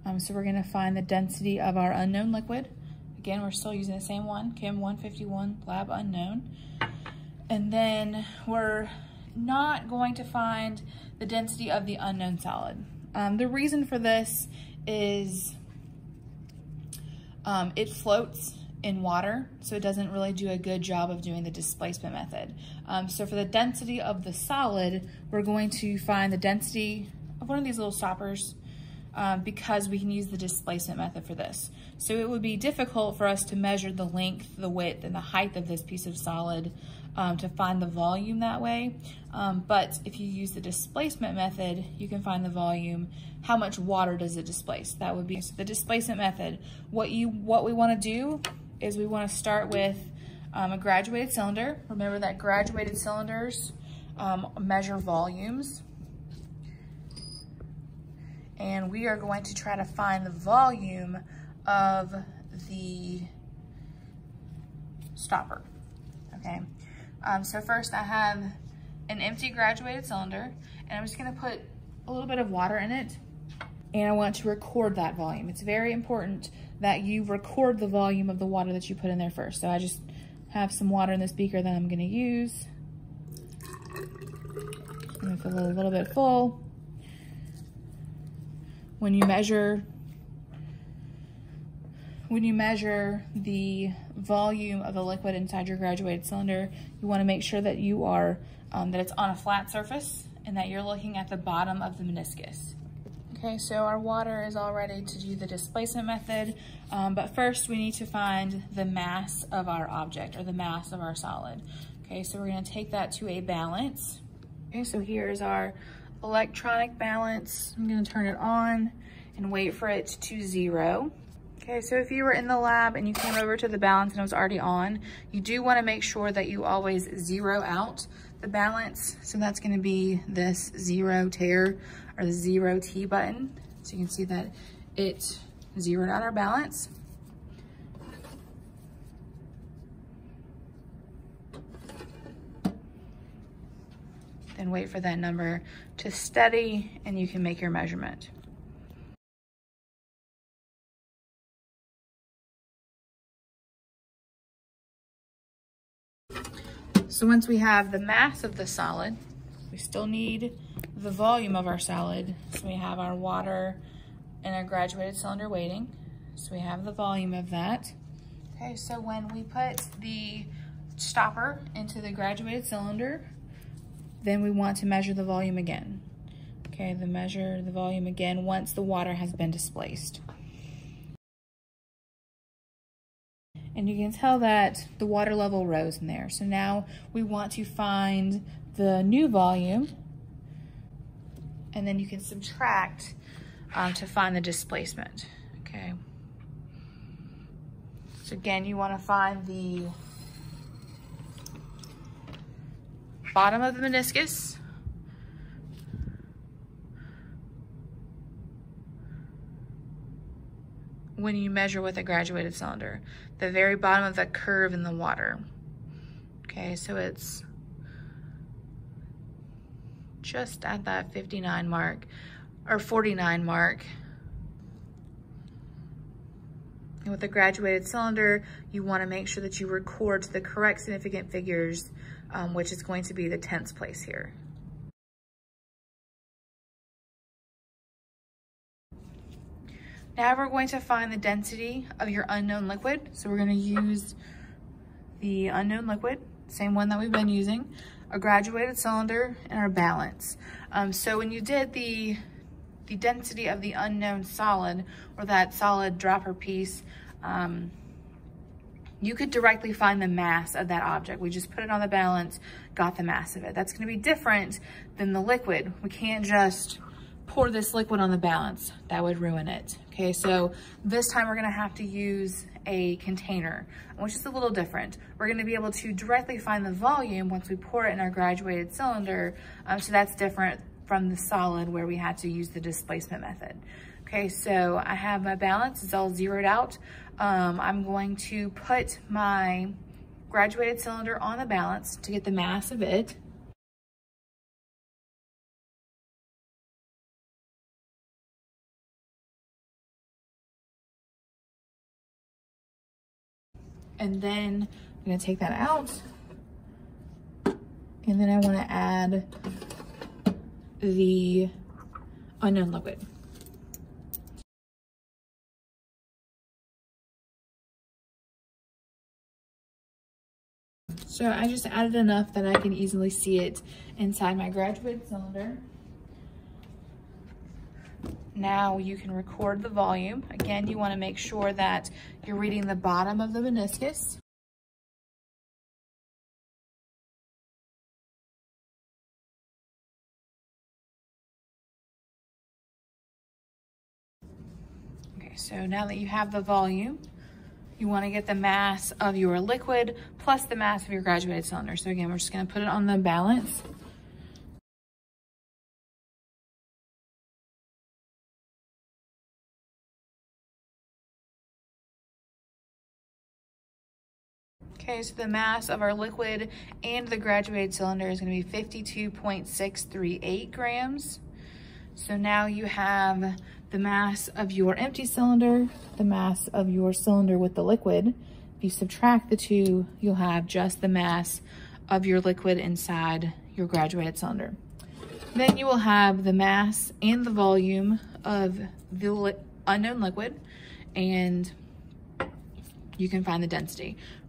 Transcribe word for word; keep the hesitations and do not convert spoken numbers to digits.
Um, so we're gonna find the density of our unknown liquid. Again, we're still using the same one, Chem one fifty-one, lab unknown. And then we're not going to find the density of the unknown solid. Um, the reason for this is um, it floats in water, so it doesn't really do a good job of doing the displacement method. Um, so for the density of the solid, we're going to find the density of one of these little stoppers um, because we can use the displacement method for this. So it would be difficult for us to measure the length, the width, and the height of this piece of solid um, to find the volume that way. Um, but if you use the displacement method, you can find the volume. How much water does it displace? That would be so the displacement method. What you what we want to do is we want to start with um, a graduated cylinder. Remember that graduated cylinders um, measure volumes. And we are going to try to find the volume of the stopper, okay? Um, so first I have an empty graduated cylinder, and I'm just gonna put a little bit of water in it, and I want to record that volume. It's very important that you record the volume of the water that you put in there first. So I just have some water in this beaker that I'm gonna use. I'm gonna fill it a little bit full. When you measure, when you measure the volume of the liquid inside your graduated cylinder, you wanna make sure that you are, um, that it's on a flat surface and that you're looking at the bottom of the meniscus. Okay, so our water is all ready to do the displacement method, um, but first we need to find the mass of our object, or the mass of our solid. Okay, so we're gonna take that to a balance. Okay, so here's our electronic balance. I'm gonna turn it on and wait for it to zero. Okay, so if you were in the lab and you came over to the balance and it was already on, you do wanna make sure that you always zero out the balance. So that's gonna be this zero tear, or the zero T button. So you can see that it zeroed out our balance. Then wait for that number to steady and you can make your measurement. So once we have the mass of the solid, we still need the volume of our solid. So we have our water and our graduated cylinder waiting. So we have the volume of that. Okay, so when we put the stopper into the graduated cylinder, then we want to measure the volume again. Okay, the measure the volume again once the water has been displaced. And you can tell that the water level rose in there. So now we want to find the new volume, and then you can subtract um, to find the displacement, okay? So again, you wanna find the bottom of the meniscus, when you measure with a graduated cylinder, the very bottom of that curve in the water. Okay, so it's just at that fifty-nine mark, or forty-nine mark. And with a graduated cylinder, you wanna make sure that you record the correct significant figures, um, which is going to be the tenths place here. Now we're going to find the density of your unknown liquid. So we're gonna use the unknown liquid, same one that we've been using, a graduated cylinder, and our balance. Um, so when you did the, the density of the unknown solid, or that solid dropper piece, um, you could directly find the mass of that object. We just put it on the balance, got the mass of it. That's gonna be different than the liquid. We can't just pour this liquid on the balance. That would ruin it. Okay, so this time we're gonna have to use a container, which is a little different. We're gonna be able to directly find the volume once we pour it in our graduated cylinder. Um, so that's different from the solid where we had to use the displacement method. Okay, so I have my balance, it's all zeroed out. Um, I'm going to put my graduated cylinder on the balance to get the mass of it. And then I'm gonna take that out. And then I wanna add the unknown liquid. So I just added enough that I can easily see it inside my graduated cylinder. Now you can record the volume. Again, you want to make sure that you're reading the bottom of the meniscus. Okay, so now that you have the volume, you want to get the mass of your liquid plus the mass of your graduated cylinder. So again, we're just going to put it on the balance. Okay, so the mass of our liquid and the graduated cylinder is going to be fifty-two point six three eight grams. So now you have the mass of your empty cylinder, the mass of your cylinder with the liquid. If you subtract the two, you'll have just the mass of your liquid inside your graduated cylinder. Then you will have the mass and the volume of the li- unknown liquid, and you can find the density.